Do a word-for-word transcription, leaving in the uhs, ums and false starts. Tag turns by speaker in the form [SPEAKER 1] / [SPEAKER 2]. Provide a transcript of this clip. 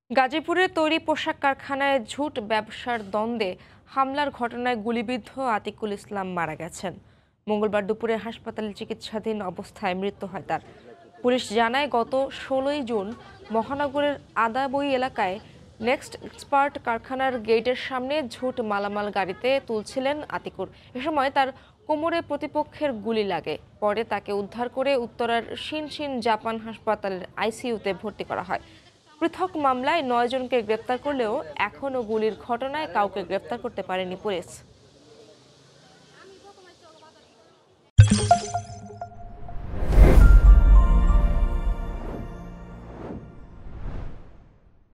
[SPEAKER 1] গাজীপুরে তৈরি পোশাক কারখানায় ঝুট ব্যবসার দ্বন্দ্বে হামলার ঘটনায় গুলিবিদ্ধ আতিকুল ইসলাম মারা গেছেন। মঙ্গলবার দুপুরে হাসপাতালে চিকিৎসাধীন অবস্থায় মৃত্যু হয় তার। পুলিশ জানায়, গত ষোলোই জুন মহানগরের আদাবই এলাকায় নেক্সট এক্সপার্ট কারখানার গেটের সামনে ঝুট মালামাল গাড়িতে তুলছিলেন আতিকুর। এ সময় তার কোমরে প্রতিপক্ষের গুলি লাগে। পরে তাকে উদ্ধার করে উত্তরার শিনশিন জাপান হাসপাতালের আইসিইউতে ভর্তি করা হয়। পৃথক মামলায় নয় জনকে গ্রেপ্তার করলেও এখনও গুলির ঘটনায় কাউকে গ্রেপ্তার করতে পারেনি পুলিশ।